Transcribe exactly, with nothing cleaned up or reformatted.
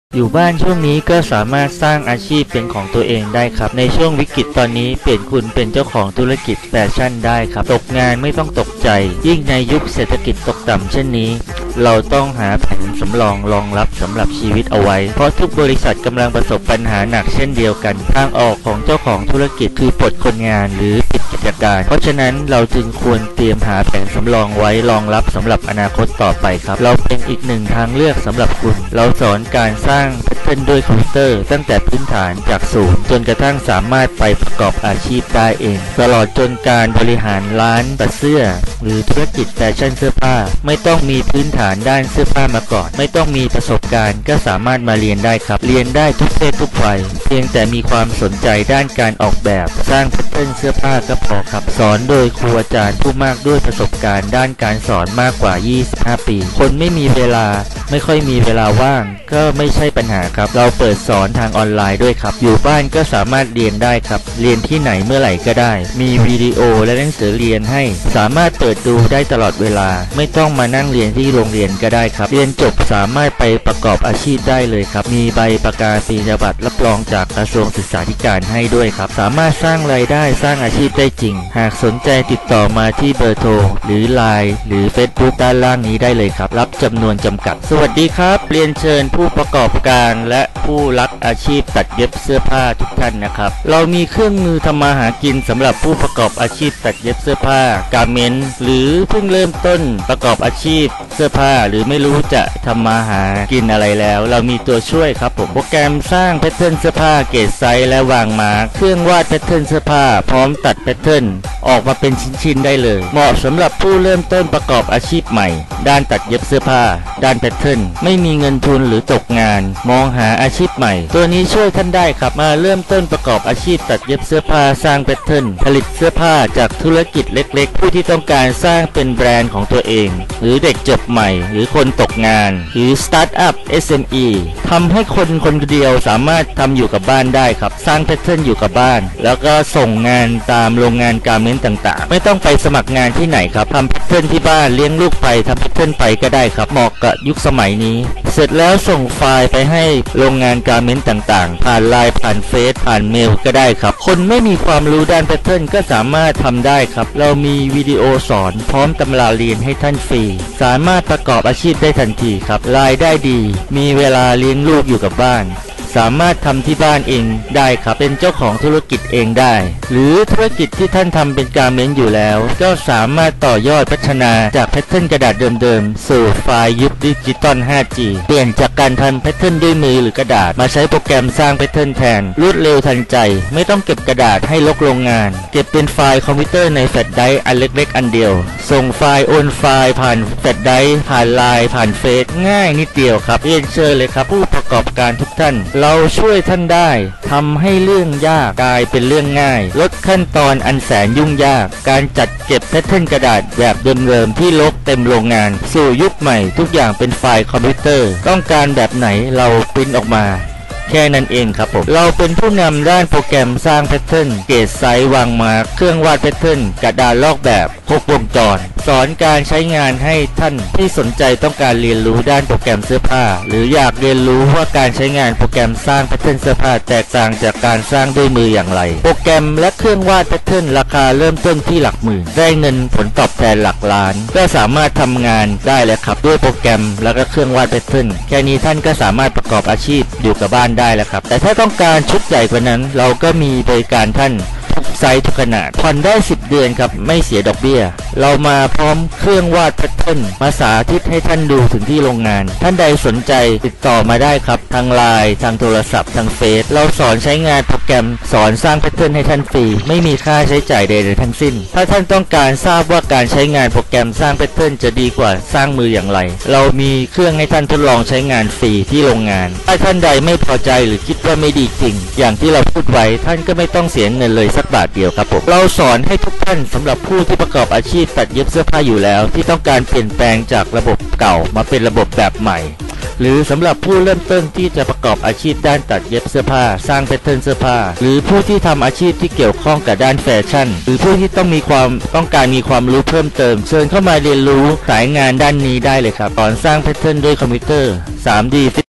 อยู่บ้านช่วงนี้ก็สามารถสร้างอาชีพเป็นของตัวเองได้ครับในช่วงวิกฤตตอนนี้เปลี่ยนคุณเป็นเจ้าของธุรกิจแฟชั่นได้ครับตกงานไม่ต้องตกใจยิ่งในยุคเศรษฐกิจตกต่ำเช่นนี้เราต้องหาแผนสำรองรองรับสำหรับชีวิตเอาไว้เพราะทุกบริษัทกำลังประสบปัญหาหนักเช่นเดียวกันทางออกของเจ้าของธุรกิจคือปลดคนงานหรือปิดกิจการเพราะฉะนั้นเราจึงควรเตรียมหาแผนสำรองไว้รองรับสำหรับอนาคตต่อไปครับเราเป็นอีกหนึ่งทางเลือกสำหรับคุณเราสอนการสร้างแพทเทิร์นด้วยคอมพิวเตอร์ตั้งแต่พื้นฐานจากศูนย์จนกระทั่งสามารถไปประกอบอาชีพได้เองตลอดจนการบริหารร้านตัดเสื้อหรือธุรกิจแฟชั่นเสื้อผ้าไม่ต้องมีพื้นฐานด้านเสื้อผ้ามาก่อนไม่ต้องมีประสบการณ์ก็สามารถมาเรียนได้ครับเรียนได้ทุกเพศทุกวัยเพียงแต่มีความสนใจด้านการออกแบบสร้างแพทเทิร์นเสื้อผ้าก็พอครับสอนโดยครูอาจารย์ผู้มากด้วยประสบการณ์ด้านการสอนมากกว่ายี่สิบห้าปีคนไม่มีเวลาไม่ค่อยมีเวลาว่างก็ไม่ใช่ปัญหาครับเราเปิดสอนทางออนไลน์ด้วยครับอยู่บ้านก็สามารถเรียนได้ครับเรียนที่ไหนเมื่อไหร่ก็ได้มีวิดีโอและหนังสือเรียนให้สามารถเปิดดูได้ตลอดเวลาไม่ต้องมานั่งเรียนที่โรงเรียนก็ได้ครับเรียนจบสามารถไปประกอบอาชีพได้เลยครับมีใบประกาศนียบัตรรับรองจากกระทรวงศึกษาธิการให้ด้วยครับสามารถสร้างรายได้สร้างอาชีพได้จริงหากสนใจติดต่อมาที่เบอร์โทรหรือ ไลน์ หรือ เฟซบุ๊ก ด้านล่างนี้ได้เลยครับรับจำนวนจำกัดสวัสดีครับเรียนเชิญผู้ประกอบการและผู้รักอาชีพตัดเย็บเสื้อผ้าทุกท่านนะครับเรามีเครื่องมือทำมาหากินสำหรับผู้ประกอบอาชีพตัดเย็บเสื้อผ้าการ์เมนต์หรือเพิ่งเริ่มต้นประกอบอาชีพเสื้อผ้าหรือไม่รู้จะทำมาหากินอะไรแล้วเรามีตัวช่วยครับผมโปรแกรมสร้างแพทเทิร์นเสื้อผ้าเกรดไซส์และวางมาเครื่องวาดแพทเทิร์นเสื้อผ้าพร้อมตัดแพทเทิร์นออกมาเป็นชิ้นๆได้เลยเหมาะสำหรับผู้เริ่มต้นประกอบอาชีพใหม่ด้านตัดเย็บเสื้อผ้าด้านแพทเทิร์นไม่มีเงินทุนหรือตกงานมองหาอาชีพใหม่ตัวนี้ช่วยท่านได้ครับมาเริ่มต้นประกอบอาชีพตัดเย็บเสื้อผ้าสร้างแพทเทิร์นผลิตเสื้อผ้าจากธุรกิจเล็กๆผู้ที่ต้องการสร้างเป็นแบรนด์ของตัวเองหรือเด็กจบใหม่หรือคนตกงานหรือสตาร์ทอัพ เอส เอ็ม อี ทำให้คนคนเดียวสามารถทำอยู่กับบ้านได้ครับสร้างแพทเทิร์นอยู่กับบ้านแล้วก็ส่งงานตามโรงงานการ์เมนต์ต่างๆไม่ต้องไปสมัครงานที่ไหนครับทำแพทเทิร์นที่บ้านเลี้ยงลูกไปทำแพทเทิร์นไปก็ได้ครับเหมาะกับยุคสมัยนี้เสร็จแล้วส่งไฟล์ไปให้โรงงานการ์เมนต์ต่างๆผ่านไลน์ผ่านเฟซผ่านเมลก็ได้ครับคนไม่มีความรู้ด้านแพทเทิร์นก็สามารถทำได้ครับเรามีวิดีโอสอนพร้อมตำราเรียนให้ท่านฟรีสามารถประกอบอาชีพได้ทันทีครับรายได้ดีมีเวลาเลี้ยงลูกอยู่กับบ้านสามารถทำที่บ้านเองได้ครับเป็นเจ้าของธุรกิจเองได้หรือธุรกิจที่ท่านทำเป็นการ์เมนต์อยู่แล้วก็สามารถต่อยอดพัฒนาจากแพทเทิร์นกระดาษเดิมๆสู่ไฟล์ยุคดิจิตอล ไฟว์ จี เปลี่ยนจากการทำแพทเทิร์นด้วยมือหรือกระดาษมาใช้โปรแกรมสร้างแพทเทิร์นแทนรวดเร็วทันใจไม่ต้องเก็บกระดาษให้รกโรงงานเก็บเป็นไฟล์คอมพิวเตอร์ในแฟลชไดรฟ์อันเล็กๆอันเดียวส่งไฟล์โอนไฟล์ผ่านแฟลชไดรฟ์ผ่านไลน์ผ่านเฟซง่ายนิดเดียวครับเรียนเชิญเลยครับผู้ประกอบการทุกท่านเราช่วยท่านได้ทำให้เรื่องยากกลายเป็นเรื่องง่ายลดขั้นตอนอันแสนยุ่งยากการจัดเก็บแพทเทิร์นกระดาษแบบเดิมๆที่รกเต็มโรงงานสู่ยุคใหม่ทุกอย่างเป็นไฟล์คอมพิวเตอร์ต้องการแบบไหนเราปริ้นออกมาแค่นั้นเองครับผมเราเป็นผู้นำด้านโปรแกรมสร้างแพทเทิร์นเกรดไซส์วางมาเครื่องวาดแพทเทิร์นกระดาษลอกแบบครบวงจรสอนการใช้งานให้ท่านที่สนใจต้องการเรียนรู้ด้านโปรแกรมเสื้อผ้าหรืออยากเรียนรู้ว่าการใช้งานโปรแกรมสร้างแพทเทิร์นเสื้อผ้าแตกต่างจากการสร้างด้วยมืออย่างไรโปรแกรมและเครื่องวาดแพทเทิร์นราคาเริ่มต้นที่หลักหมื่นได้เงินผลตอบแทนหลักล้านก็สามารถทำงานได้แล้วครับด้วยโปรแกรมและก็เครื่องวาดแพทเทิร์นแค่นี้ท่านก็สามารถประกอบอาชีพอยู่กับบ้านได้แล้วครับแต่ถ้าต้องการชุดใหญ่กว่านั้นเราก็มีบริการท่านทุกไซส์ทุกขนาดผ่อนได้สิบเดือนครับไม่เสียดอกเบี้ยเรามาพร้อมเครื่องวาดแพทเทิร์นมาสาธิตให้ท่านดูถึงที่โรงงานท่านใดสนใจติดต่อมาได้ครับทางไลน์ทางโทรศัพท์ทางเฟซเราสอนใช้งานโปรแกรมสอนสร้างแพทเทิร์นให้ท่านฟรีไม่มีค่าใช้จ่ายใดๆทั้งสิ้นถ้าท่านต้องการทราบว่าการใช้งานโปรแกรมสร้างแพทเทิร์นจะดีกว่าสร้างมืออย่างไรเรามีเครื่องให้ท่านทดลองใช้งานฟรีที่โรงงานถ้าท่านใดไม่พอใจหรือคิดว่าไม่ดีจริงอย่างที่เราพูดไว้ท่านก็ไม่ต้องเสียเงินเลยสักบาทเดียวครับผมเราสอนให้ทุกท่านสำหรับผู้ที่ประกอบอาชีพตัดเย็บเสื้อผ้าอยู่แล้วที่ต้องการเปลี่ยนแปลงจากระบบเก่ามาเป็นระบบแบบใหม่หรือสำหรับผู้เริ่มต้นที่จะประกอบอาชีพด้านตัดเย็บเสื้อผ้าสร้างแพทเทิร์นเสื้อผ้าหรือผู้ที่ทำอาชีพที่เกี่ยวข้องกับด้านแฟชั่นหรือผู้ที่ต้องมีความต้องการมีความรู้เพิ่มเติมเชิญเข้ามาเรียนรู้สายงานด้านนี้ได้เลยครับสอนสร้างแพทเทิร์นด้วยคอมพิวเตอร์ ทรี ดี